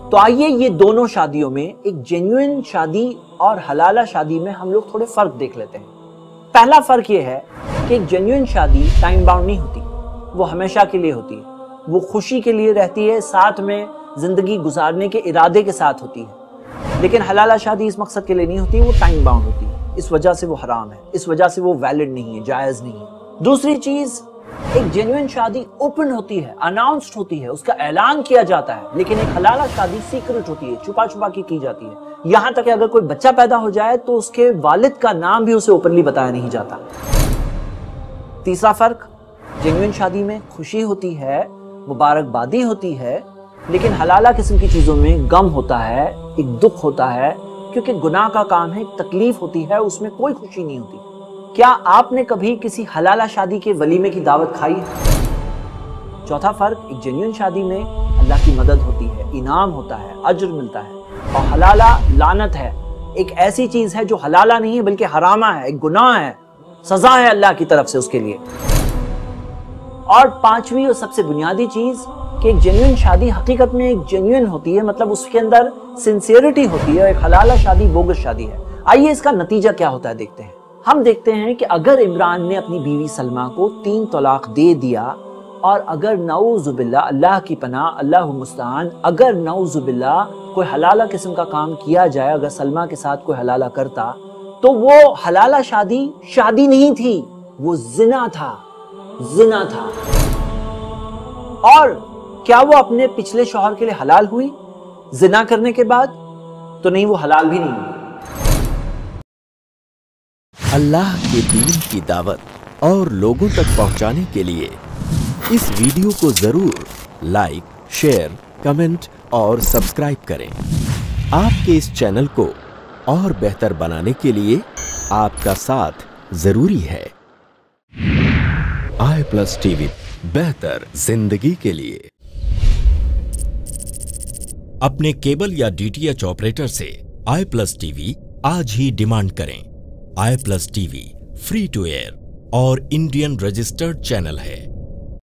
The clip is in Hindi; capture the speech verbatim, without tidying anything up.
तो आइए ये दोनों शादियों में, एक जेन्युइन शादी और हलाला शादी में हम लोग थोड़े फर्क देख लेते हैं। पहला फर्क ये है कि एक जेन्युइन शादी टाइम बाउंड नहीं होती, वो हमेशा के लिए होती है, वो खुशी के लिए रहती है, साथ में जिंदगी गुजारने के इरादे के साथ होती है। लेकिन हलाला शादी इस मकसद के लिए नहीं होती, वो टाइम बाउंड होती है, इस वजह से वो हराम है, इस वजह से वो वैलिड नहीं है, जायज नहीं है। दूसरी चीज, एक जेन्युइन शादी ओपन होती है, अनाउंस्ड होती है, उसका ऐलान किया जाता है। लेकिन एक हलाला शादी सीक्रेट होती है, छुपा छुपा के की जाती है। यहां तक कि अगर कोई बच्चा पैदा हो जाए तो उसके वालिद का नाम भी उसे ओपनली बताया नहीं जाता। तीसरा फर्क, जेन्युइन शादी में खुशी होती है, मुबारकबादी होती है, लेकिन हलाला किस्म की चीजों में गम होता है, एक दुख होता है, क्योंकि गुनाह का काम है, एक तकलीफ होती है, उसमें कोई खुशी नहीं होती। क्या आपने कभी किसी हलाला शादी के वलीमे की दावत खाई है? चौथा फर्क, एक जेन्युइन शादी में अल्लाह की मदद होती है, इनाम होता है, अज्र मिलता है, और हलाला लानत है, एक ऐसी चीज है जो हलाला नहीं है बल्कि हरामा है, एक गुनाह है, सजा है अल्लाह की तरफ से उसके लिए। और पांचवी और सबसे बुनियादी चीज कि एक जेन्युइन शादी हकीकत में एक जेन्युइन होती है, मतलब उसके अंदर सिंसियरिटी होती है। एक हलाला शादी बोगस शादी है। आइए इसका नतीजा क्या होता है देखते हैं। हम देखते हैं कि अगर इमरान ने अपनी बीवी सलमा को तीन तलाक दे दिया, और अगर नाउजुबिल्लाह, अल्लाह की पनाह, अल्लाह मुस्तान, अगर नाउजुबिल्लाह कोई हलाला किस्म का काम किया जाए, अगर सलमा के साथ कोई हलाला करता, तो वो हलाला शादी शादी नहीं थी, वो जिना था, जिना था। और क्या वो अपने पिछले शौहर के लिए हलाल हुई जिना करने के बाद? तो नहीं, वो हलाल भी नहीं हुई। अल्लाह के दीन की दावत और लोगों तक पहुंचाने के लिए इस वीडियो को जरूर लाइक, शेयर, कमेंट और सब्सक्राइब करें। आपके इस चैनल को और बेहतर बनाने के लिए आपका साथ जरूरी है। आई प्लस टीवी, बेहतर जिंदगी के लिए। अपने केबल या डीटीएच ऑपरेटर से आई प्लस टीवी आज ही डिमांड करें। I plus TV free to air और इंडियन रजिस्टर्ड चैनल है।